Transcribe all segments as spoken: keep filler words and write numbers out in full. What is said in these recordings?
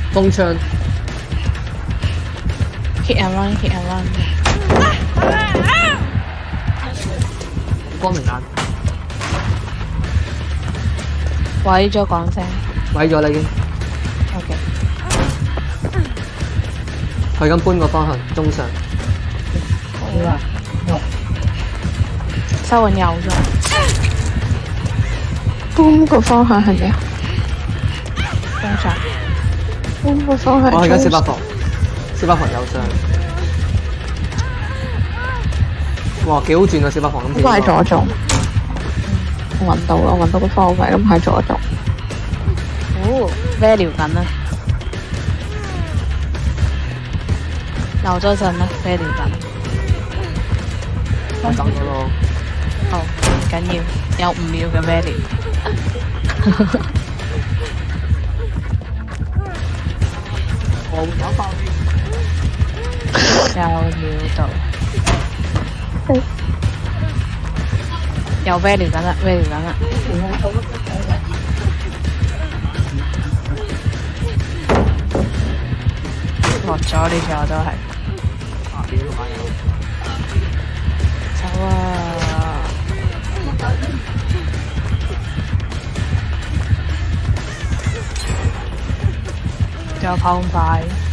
風槍 ，hit and run，hit and run。 光明眼， 毀咗講聲。 毀咗啦已經。 O K。 佢咁搬個方向，中上。 好啦。收緊右咗。 搬個方向係咩啊？ 中上。 搬個方向。 我而家小巴房，小巴房右上。哇，幾好轉啊！小巴房咁。 都係左中。我揾到啦，我揾到個方位，咁係左中。 哦 ，value 緊啦。留咗陣啦 ，value 緊。 我走咗咯。 好，唔緊要，有五秒嘅 value。 我會打爆你。 有料到。有 value 緊啦 ，value 緊啦。落咗呢座都係。走啊！仲有跑咁快。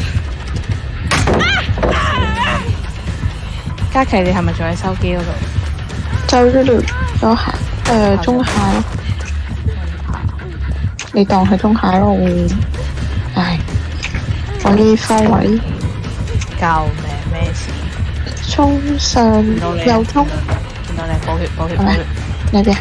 嘉琪，你係咪仲喺收機嗰度？ 就呢度左下，誒中下咯。你當係中下咯，唉，我呢方位。 救命！咩事？ 衝上右衝。 見到你，補血補血補血。 呢邊。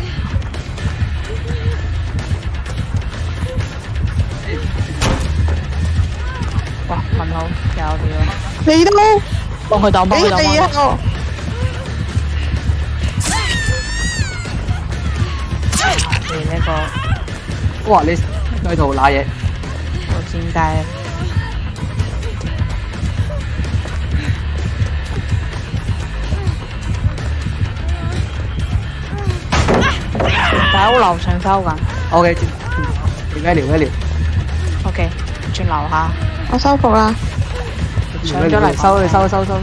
哇！問好有料。 你都。 幫佢擋，幫佢擋。 你啊！ 你呢個， 哇！你喺度揦嘢， 好煎雞。大屋樓上收緊。 O K， value value。 O K， 轉樓下。 我收服啦。 上咗嚟收你收收收。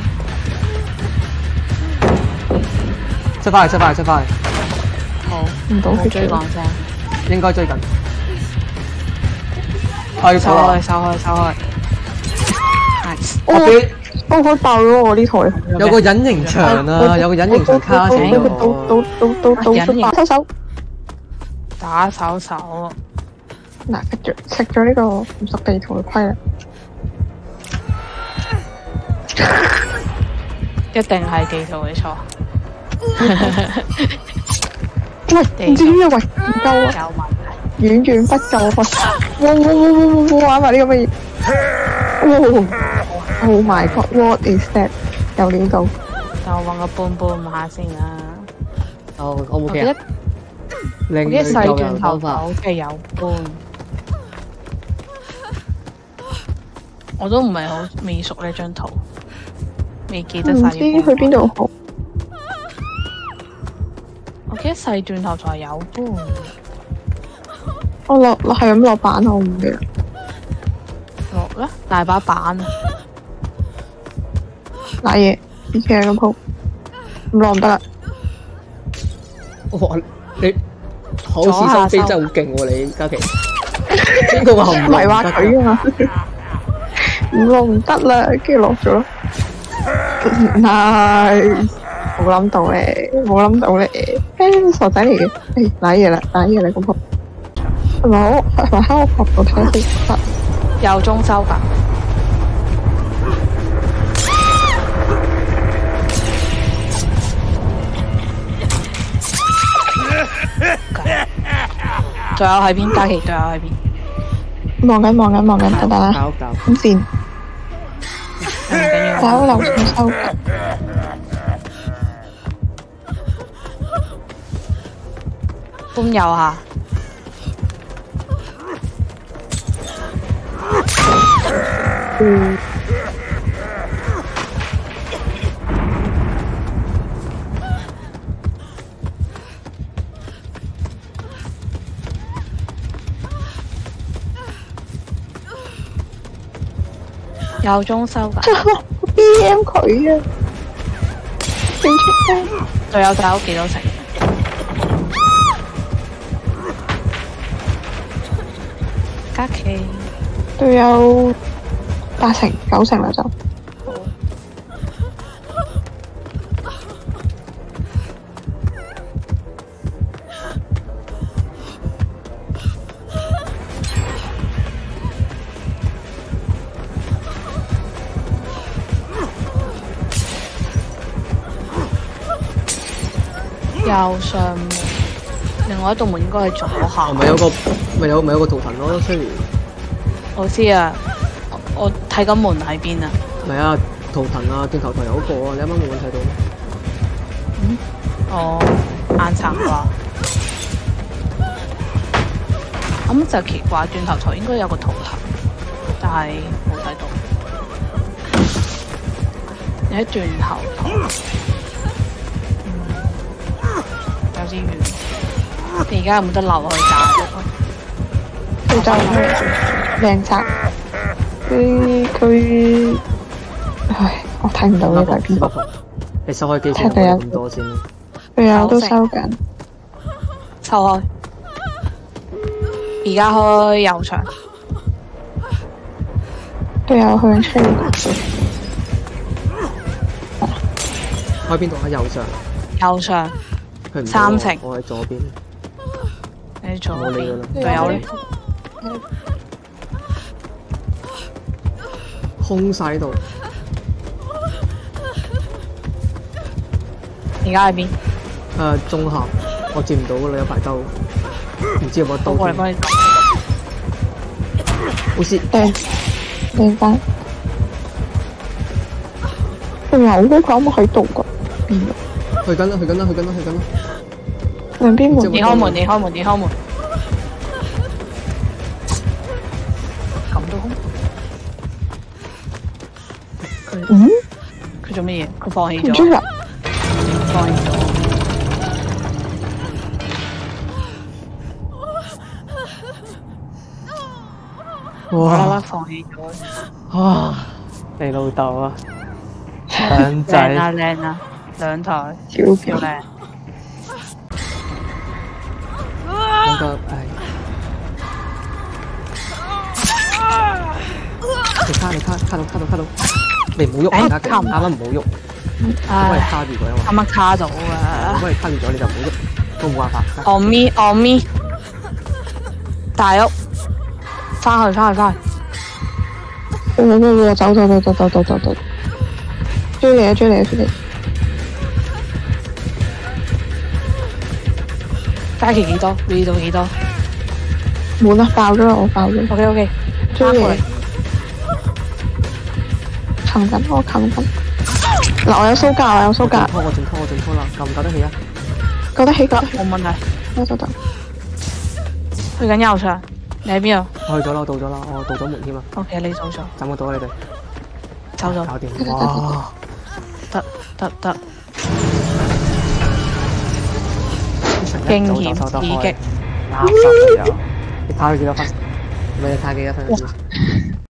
出翻嚟出翻嚟出翻嚟。 好， 唔到佢追講聲。 應該追緊。係收開收開收開。Nice。 我我我爆咗我呢台。 有個隱形牆啊！有個隱形牆卡死咗。 到到到到到收手。 打手手。 嗱，食咗食咗呢個唔熟地圖嘅虧啦。 一定係地圖嘅錯。 喂，唔知咩喂，唔夠啊！ 有問題， 遠遠不夠啊！哇哇哇哇哇玩埋呢個乜嘢？哇 ！Oh my god！What is that？ 有料到。 等我揾個搬搬下先啦。 哦，我冇記啊。 我一細轉頭就好似有搬。我都唔係好未熟呢張圖。未記得晒。 唔知去邊度好。 我記得細轉頭才有搬。 我落落係咁落板，我唔記得。 落啦，大把板啊！ 瀨嘢，以前係咁鋪，唔落唔得啦。 哇！你好似收飛真係好勁喎，你嘉琪。邊個話唔係話佢啊嘛？唔落唔得啦，跟住落咗咯。Nice，冇諗到咧，冇諗到咧，誒傻仔嚟嘅，誒瀨嘢啦，瀨嘢啦咁鋪，係咪我係咪喺我角度睇先得？ 右中收㗎，仲有喺邊？嘉琪仲有喺邊？ 望緊望緊望緊，得啦，咁線。 唔緊要， 搞樓上收。 搬右下。 嗯。 有中收㗎， B M 佢啊，點出聲？ 隊友打咗幾多成？加期都有八成九成啦就。 右上門，另外一道門應該係左下。 咪有個咪有咪有個圖騰咯 ，Sherry。 我知啊，我睇緊門喺邊啊。 唔係啊，圖騰啊，轉頭台有個啊，你啱啱冇睇到？ 嗯，哦，眼殘啩。咁就奇怪，轉頭台應該有個圖騰，但係冇睇到。你喺轉頭台。有啲遠，你而家有冇得留去打？ 佢就係靚仔，佢佢，唉，我睇唔到呢個邊個。 你收開機先，冇咁多先。 佢有都收緊， 收開。而家開右上， 都有向出。 開邊度？喺右上。 右上。三成， 我喺左邊。 你左邊， 隊友咧？ 空晒呢度。 而家喺邊？ 誒，中下，我接唔到㗎啦，有排兜，唔知有冇得兜。 我嚟幫你。 好似掟掟翻。仲有嗰個冇喺度㗎，邊啊？ 去緊啦，去緊啦，去緊啦，去緊啦！ 兩邊門， 你開門，你開門，你開門。咁都空？佢嗯？ 佢做乜嘢？佢放棄咗。 唔知啊！ 放棄咗。 哇！ 啦啦放棄咗。 啊！你老豆啊！靚仔。 靚啊靚啊！兩台超漂亮， 嗰個唉，你卡你卡卡到卡到卡到，你唔好喐，啱啱唔好喐，因為卡住咗啊嘛。 啱啱卡到啊！ 因為卡住咗你就唔好喐，都冇辦法。 On me on me， 大屋，翻去翻去翻去。 喂喂喂，走走走走走走走走，追你啊追你啊追你！ 加期幾多？你到幾多？ 滿啦，爆咗啦，我爆咗。 OK OK， 追你，擒緊我擒緊。嗱，我有蘇格，我有蘇格。 拖我盡拖我盡拖啦，夠唔夠得起啊？ 夠得起夠。 冇問題。 得得得。 去緊右上，你喺邊啊？ 我去咗啦，我到咗啦，我到咗門添啊。 OK，你走咗。 走唔到啊你哋？ 走咗。 搞掂。哇！ 得得得。驚險刺激， 垃圾嚟㗎！你打咗幾多分？咪你打幾多分？